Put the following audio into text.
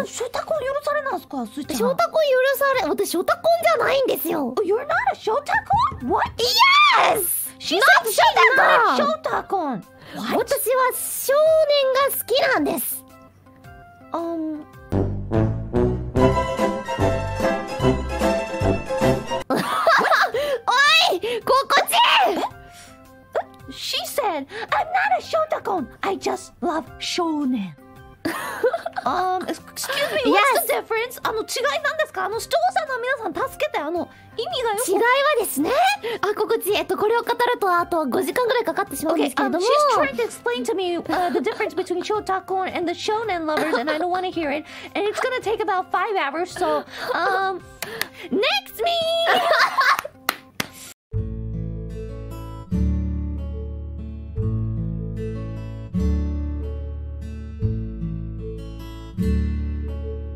ショタコン許されなんすか、スイちゃん。 ショタコン許され、私ショタコンじゃないんですよ。 You're not a ショタコン What? Yes! She said she's not a ショタコン。 私は少年が好きなんです。おい、心地いい。 She said, I'm not a ショタコン I just love 少年。Excuse me, what's the difference? 違いなんですか？視聴者の皆さん助けて、意味がよく。 違いはですね、心地いい。これを語るとあと5時間ぐらいかかってしまうんですけれども。 She's trying to explain to me the difference between ショタコン and the shonen lovers, and I don't want to hear it. And it's gonna take about 5 hours, so next me!